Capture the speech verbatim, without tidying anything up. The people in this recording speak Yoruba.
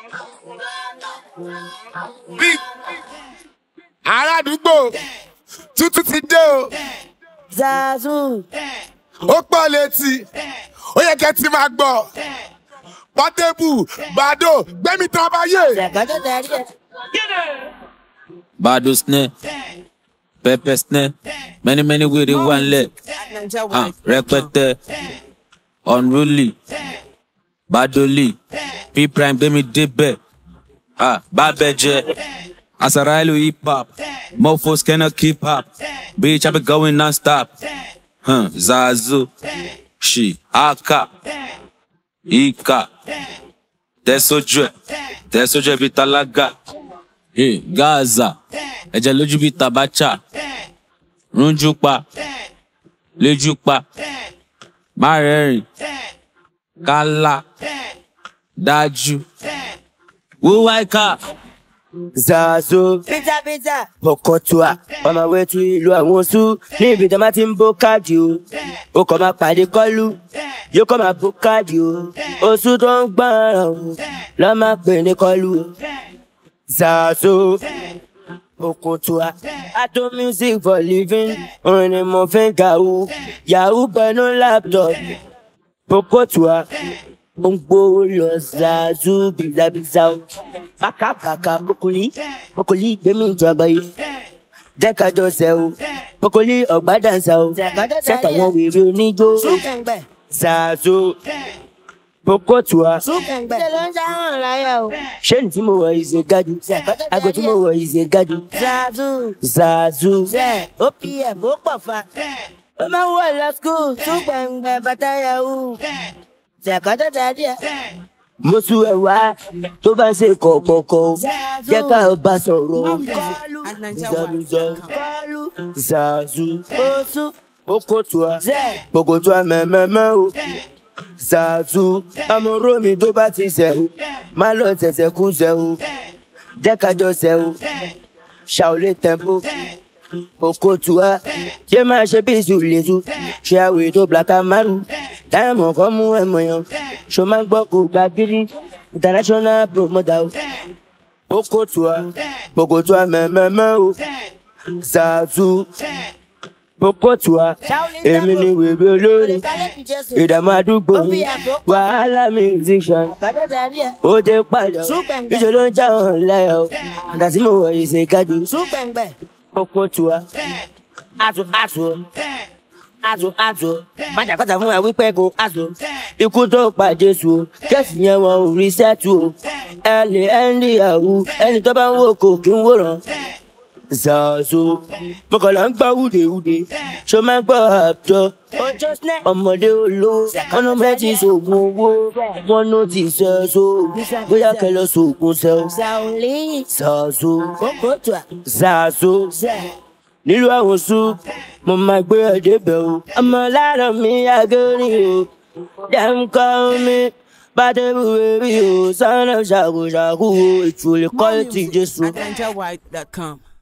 Bí aládùúgbò tútù ti dé o. ZaZoo. Ó pọ̀ létí, ó yẹ kẹ́ ti máa gbọ́. Portable, Bado, gbẹ́mí tán báyé. Bado snare, pepper snare, many many with it one leg. Ah, repete, unruly, Badoli, P prime, gbẹ́mí débẹ̀. Ah, Babeje, Asarailu hip hop, mofos cannot keep up. Bitch, I be going non-stop. Huh, ZaZoo, she, Aka, Ika, ZaZoo Zehh, ZaZoo Zehh bitalaga. Hey, Gaza, ẹ̀jẹ̀ lójú bí tabacha, runjú pa, lójú pa, má rẹ́rìn, kálá, dájú, wúwáìká. ZaZoo, pizza pizza, Pocolee, on my way to ìlú àwọn oṣù, níbi tí a máa ti ń bó káàdì o, ó kọ́ máa pàdé kọ́lù, yóò kọ́ máa bó káàdì o, oṣù tó ń gbọ́ràn o, lọ́ máa pè ní kọ́lù o. ZaZoo, Pocolee, I do music for living, orin ni mo fi ń gàwú, yahoo pẹ̀lú laptop, Pocolee. Bongo lo ZaZoo biza biza o. Baka baka Pocolee, Pocolee gbemi ìjọba yìí. Jẹ́ka jọ sẹ́ o, Pocolee ọ̀gbá dansa o. Sẹ́ka wọn wèrè oníjó. ZaZoo, Pocolee. Ṣé ní tí mo wọ̀ ìṣe gádùn? Àgọ́ tí mo wọ̀ ìṣe gádùn. ZaZoo, ZaZoo Zehh, O P M ó pọ̀ fa. Ó máa ń wọ̀ lọ school, tún gbẹ̀ngbẹ̀ bàtà yahoo. Mo sún ẹ wá tó bá ṣe kọ̀ọ̀kọ̀ọ̀kọ̀ jẹ́ ká bá sọ̀rọ̀. ZaZoo, Pocolee, Pocolee mẹ́mẹ́mẹ́ o. ZaZoo, amọ̀rọ̀ mi tó bá ti ṣẹ̀ o, má lọ tẹ̀sẹ̀ kú ṣẹ̀ o, jẹ́ ká jọ ṣẹ̀ o, ṣàwọlé tempo. Pocolee, ṣé máa ṣe bí ìṣúlẹ̀ṣù, ṣe àwẹ̀ tó blaka maru, táyàmù ọkọ̀ mú ẹ̀mọ̀ yàn, ṣo máa ń gbọ́ kó gba gírí, international promoter o. Pocolee, Pocolee mẹ́mẹ́mẹ́ o. ZaZoo, Pocolee, èmi ni wèrè olórin, ìdààmú àdúgbò mi, wàhálà musician, ó dé padà, ìṣe ló ń já hàn láyà o, àgbà tí mo wọ̀ ìṣe kájú. Pocolee, azo azo, azo azo, májàkọ́ta fún wa wípé kò azo, ikú tó pa Jésù, kẹ́sì yẹn wọn ò rí sẹ́tù o, ẹ lè ẹ́ndì àwù, ẹni tó bá ń wò kò kí ń wòran. ZaZoo, Pocolee ń gbọ́ wúdewúde, ṣo máa ń gbọ́ àbjọ, ọmọdé olówó, wọn ló fẹ́ ti ṣoògùn owó, wọn ló ti ZaZoo, bóyá kẹ lọ ṣoògùn ṣẹ o. ZaZoo, ZaZoo Zehh, nílùú àwọn oṣù, mo máa gbé ẹ débẹ̀ o, ọmọ lára mi agẹ́rìn o, dem call me Portable baby o, son of ṣàkóṣàkó o, ìtúlẹ̀ kọ́lẹ́tì Jésù. Acapella dot com